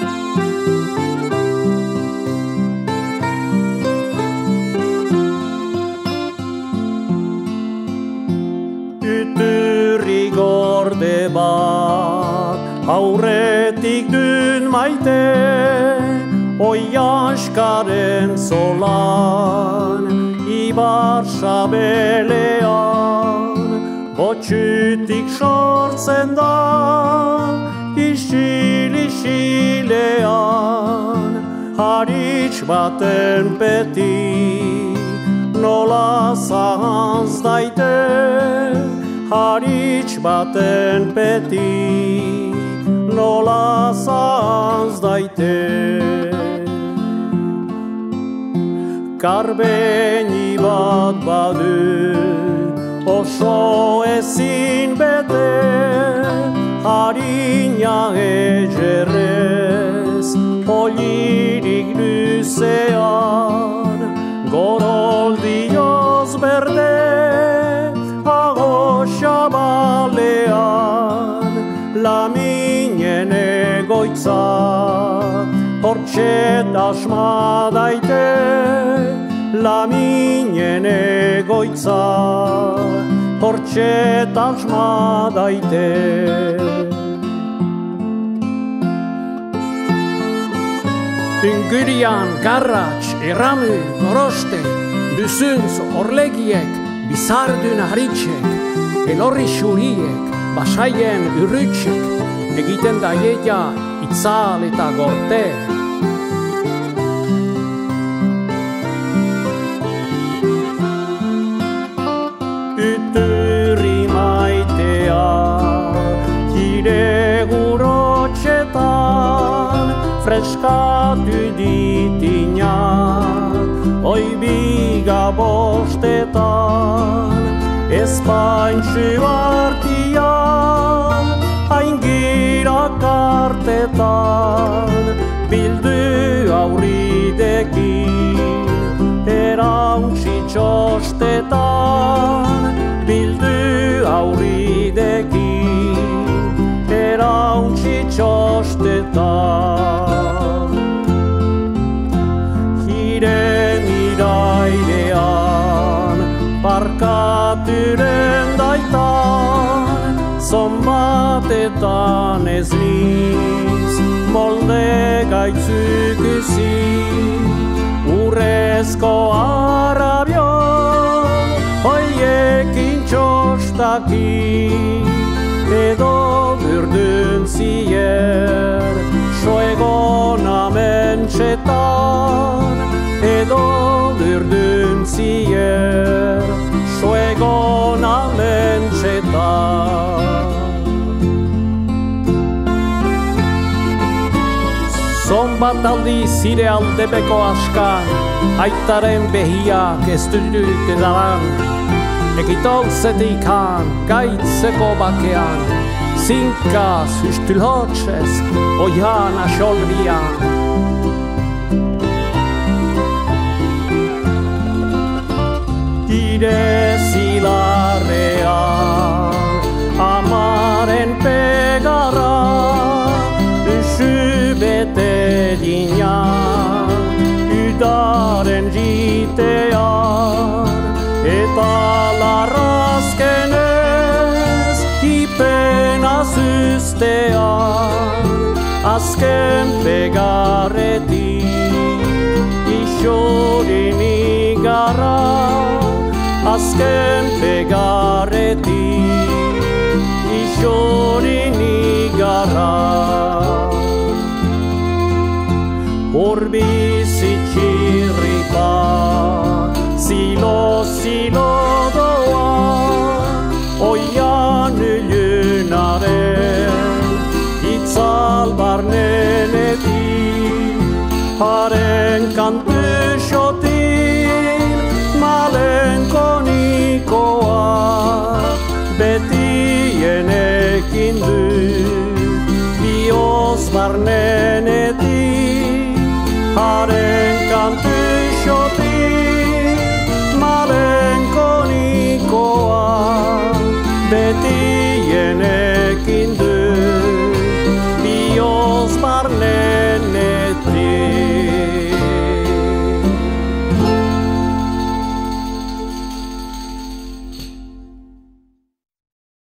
Iturri gorde bat aurretik dun maite, oi askaren zolan, ibar sabelean, botxutik sortzen da, isil-isilean, haritz baten peti, nola zahantz daite, haritz baten peti, nola zahantz daite. Karbeini bat badu, oso ezin bete, harina egerrez, polirik luzean, goroldioz berde, Xabalean, laminen egoitza, hortxet asma daite, laminen egoitza, hortxet asma daite. Ingurian, garratx, erramu, goroste, duzuntz, orlegiek, bizardun haritxek, elorri xuriek, basaien urrutxek, egiten daieia itzal eta gorte. Iturri maitea, hire gurotxetan, freskatu ditinak, oi biga bostetan, Espaintxu artian, aingirak artetan, bildu aurridekin, erauntzi txostetan, bildu aurridekin, erauntzi txostetan. Hire miraidean, barkaturen daitan, zonbatetan ez niz, molde gaitzukuzi, urrezko arabion, hoiekin txostaki, edo burdun zier, soegon amentxetan, edo burdun zier, soegon amentxetan. Zonbat aldi zire aldebeko askan, aitaren behiak ez dudut edaran, egitolzetikan, gaitzeko bakean, zinkaz, hustulhotxez, oian asolbian. Hire zilarrean, amaren pegara, usu bete dinan, udaren jitean, eta larrazkenez, hipen azuztean, azken pegarretik, isorin igarra, azken pegarretik, isorin igarra. Horbizitxirripa, zilo doa, oian ilunaren, itzal barnenetik, haren kantu xotin, malenkonikoa, betienekin du, bioz barnenetik, haren kantu xotin, malenkonikoa, betienekin du, bioz barnenetik.